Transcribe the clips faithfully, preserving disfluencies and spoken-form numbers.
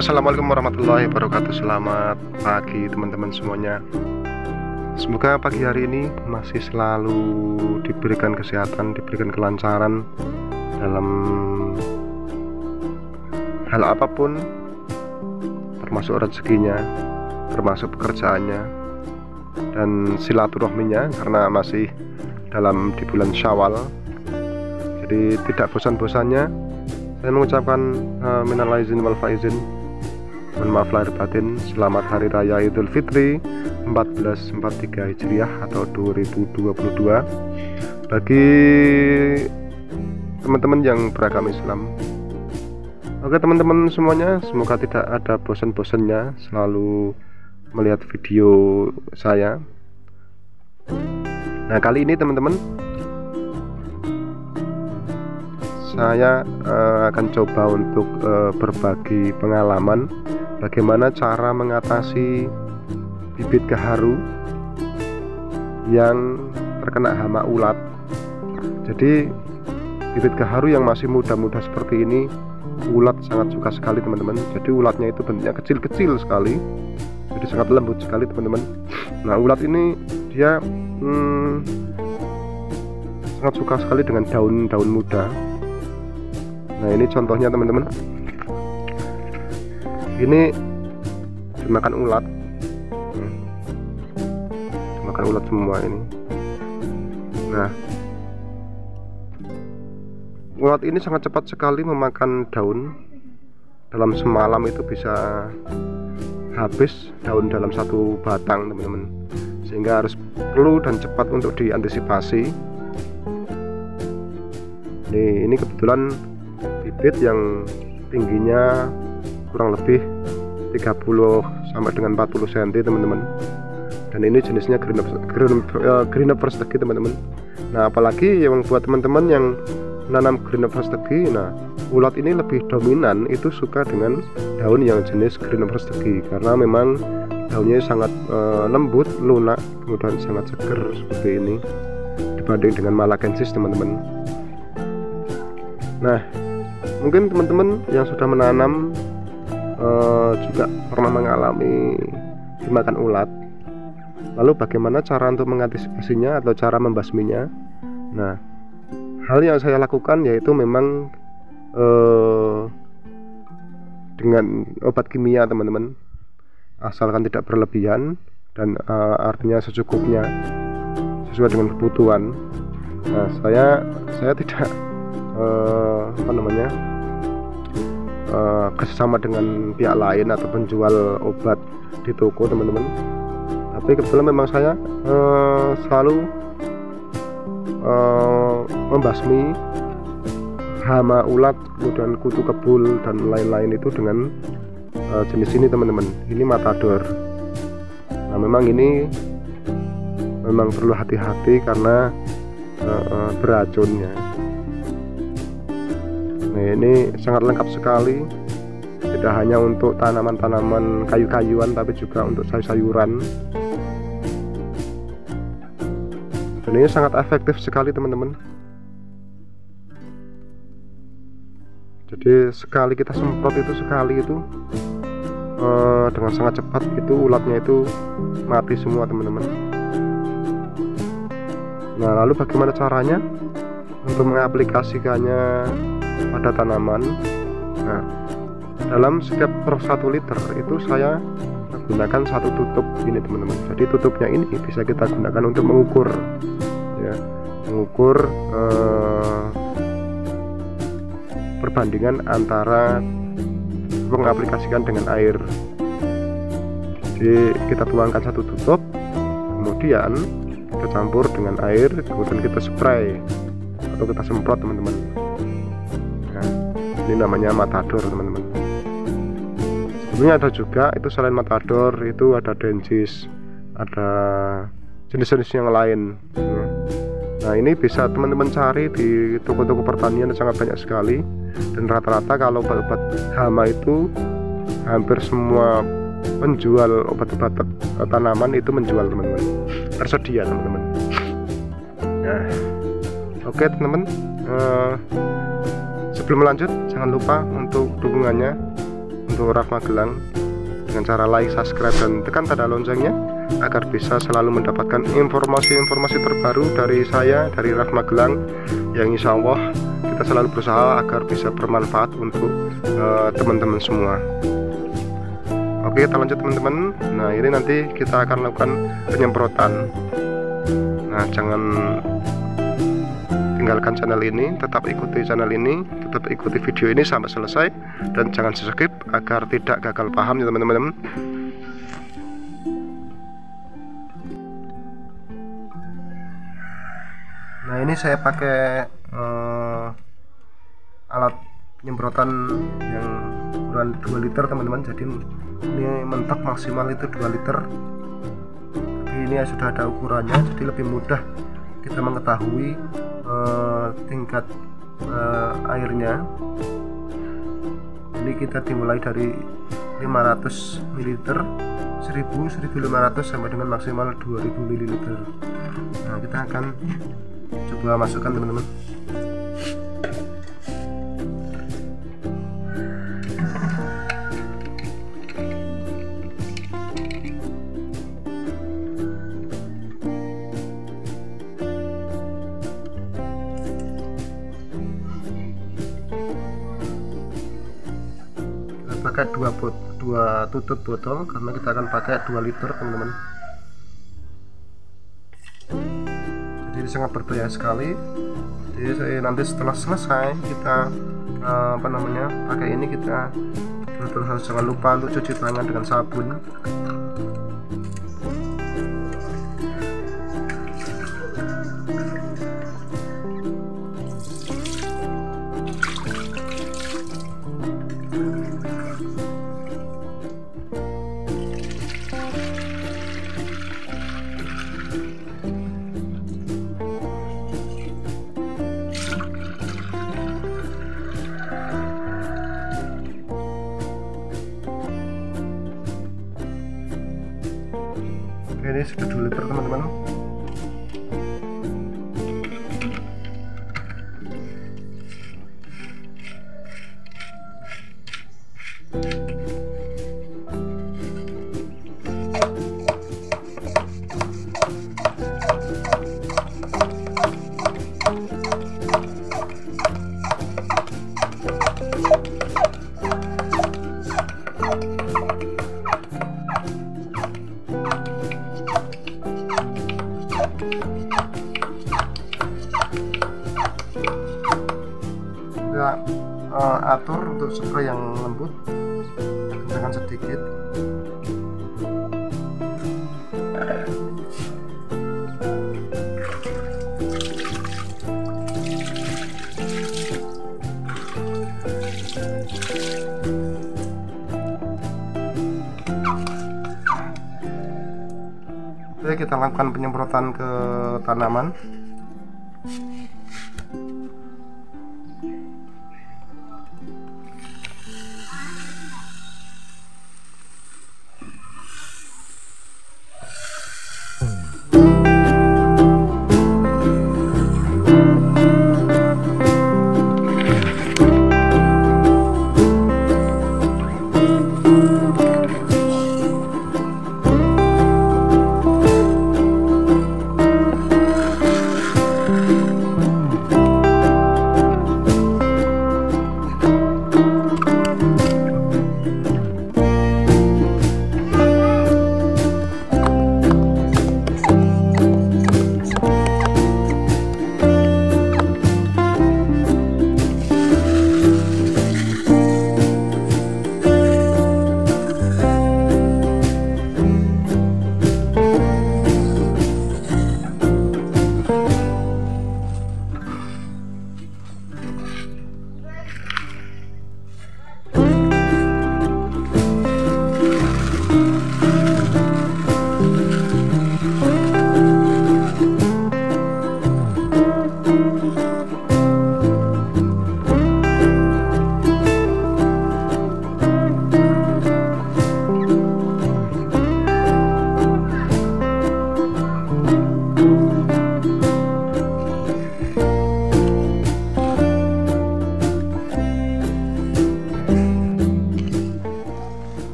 Assalamualaikum warahmatullahi wabarakatuh. Selamat pagi teman-teman semuanya. Semoga pagi hari ini masih selalu diberikan kesehatan, diberikan kelancaran dalam hal apapun, termasuk rezekinya, termasuk pekerjaannya, dan silaturahminya, karena masih dalam di bulan Syawal. Jadi tidak bosan-bosannya saya mengucapkan uh, minal aizin wal faizin, mohon maaf lahir batin, selamat hari raya Idul Fitri seribu empat ratus empat puluh tiga Hijriah atau dua ribu dua puluh dua bagi teman-teman yang beragama Islam. Oke teman-teman semuanya, semoga tidak ada bosan-bosannya selalu melihat video saya. Nah, kali ini teman-teman saya uh, akan coba untuk uh, berbagi pengalaman bagaimana cara mengatasi bibit gaharu yang terkena hama ulat. Jadi bibit gaharu yang masih muda-muda seperti ini, ulat sangat suka sekali teman-teman. Jadi ulatnya itu bentuknya kecil-kecil sekali, jadi sangat lembut sekali teman-teman. Nah, ulat ini dia hmm, sangat suka sekali dengan daun-daun muda. Nah, ini contohnya teman-teman, ini dimakan ulat, hmm. dimakan ulat semua ini. Nah, ulat ini sangat cepat sekali memakan daun. Dalam semalam itu bisa habis daun dalam satu batang teman-teman, sehingga harus perlu dan cepat untuk diantisipasi. Nih, ini kebetulan bibit yang tingginya kurang lebih tiga puluh sampai dengan empat puluh sentimeter teman-teman, dan ini jenisnya green green, uh, green persegi teman-teman. Nah, apalagi yang buat teman-teman yang menanam green persegi, nah ulat ini lebih dominan itu suka dengan daun yang jenis green persegi, karena memang daunnya sangat uh, lembut, lunak, kemudian sangat seger seperti ini dibanding dengan malakensis teman-teman. Nah, mungkin teman-teman yang sudah menanam uh, juga pernah mengalami dimakan ulat. Lalu bagaimana cara untuk mengantisipasinya atau cara membasminya? Nah, hal yang saya lakukan yaitu memang uh, dengan obat kimia teman-teman, asalkan tidak berlebihan dan uh, artinya secukupnya, sesuai dengan kebutuhan. Nah, saya saya tidak uh, apa namanya Uh, kerjasama dengan pihak lain atau penjual obat di toko teman-teman, tapi kebetulan memang saya uh, selalu uh, membasmi hama ulat, kemudian kutu kebul dan lain-lain itu dengan uh, jenis ini teman-teman. Ini matador. Nah, memang ini memang perlu hati-hati karena uh, uh, beracunnya. Nah, ini sangat lengkap sekali, tidak hanya untuk tanaman-tanaman kayu-kayuan tapi juga untuk sayur-sayuran, dan ini sangat efektif sekali teman-teman. Jadi sekali kita semprot itu sekali itu uh, dengan sangat cepat itu ulatnya itu mati semua teman-teman. Nah, lalu bagaimana caranya untuk mengaplikasikannya pada tanaman? Nah, dalam setiap per satu liter itu saya menggunakan satu tutup ini teman-teman. Jadi tutupnya ini bisa kita gunakan untuk mengukur, ya, mengukur eh, perbandingan antara mengaplikasikan dengan air. Jadi kita tuangkan satu tutup, kemudian kita campur dengan air, kemudian kita spray atau kita semprot teman-teman. Ini namanya matador teman-teman. Sebenarnya ada juga itu selain matador itu ada dentist, ada jenis-jenis yang lain. Nah, ini bisa teman-teman cari di toko-toko pertanian, sangat banyak sekali, dan rata-rata kalau obat-obat hama itu hampir semua penjual obat-obat tanaman itu menjual teman-teman, tersedia teman-teman. Nah, oke teman-teman, uh, sebelum lanjut jangan lupa untuk dukungannya, untuk untuk Raf Magelang dengan cara like, subscribe, dan tekan tanda loncengnya agar bisa selalu mendapatkan informasi-informasi terbaru dari saya, dari Raf Magelang, yang insya Allah kita selalu berusaha agar bisa bermanfaat untuk teman-teman uh, semua. Oke, kita lanjut teman-teman. Nah, ini nanti kita akan lakukan penyemprotan. Nah, jangan tinggalkan channel ini, tetap ikuti channel ini, tetap ikuti video ini sampai selesai, dan jangan skip agar tidak gagal paham ya teman-teman. Nah, ini saya pakai uh, alat penyemprotan yang ukuran dua liter teman-teman. Jadi ini mentok maksimal itu dua liter, tapi ini ya sudah ada ukurannya, jadi lebih mudah kita mengetahui uh, tingkat uh, airnya. Ini kita dimulai dari lima ratus mililiter, seribu, seribu lima ratus sampai dengan maksimal dua ribu mililiter. Nah, kita akan coba masukkan teman-teman. Pakai dua bot dua tutup botol karena kita akan pakai dua liter teman-teman. Jadi ini sangat berbahaya sekali. Jadi saya nanti setelah selesai kita uh, apa namanya pakai ini, kita terus jangan lupa untuk cuci tangan dengan sabun. Ini sudah dua liter teman-teman. Kita uh, atur untuk spray yang lembut, kencangkan sedikit. Oke, kita lakukan penyemprotan ke tanaman.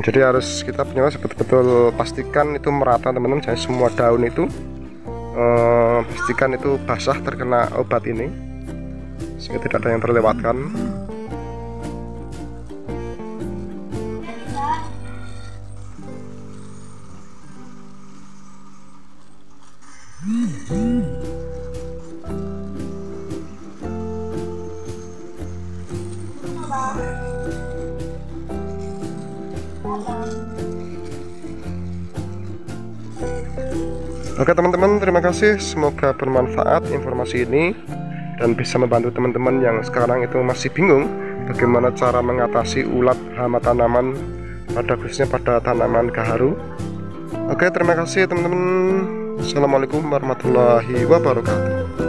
jadi harus kita punya betul-betul pastikan itu merata teman-teman. Jadi semua daun itu eh, pastikan itu basah terkena obat ini sehingga tidak ada yang terlewatkan. Oke teman-teman, terima kasih, semoga bermanfaat informasi ini dan bisa membantu teman-teman yang sekarang itu masih bingung bagaimana cara mengatasi ulat hama tanaman, pada khususnya pada tanaman gaharu. Oke, terima kasih teman-teman. Assalamualaikum warahmatullahi wabarakatuh.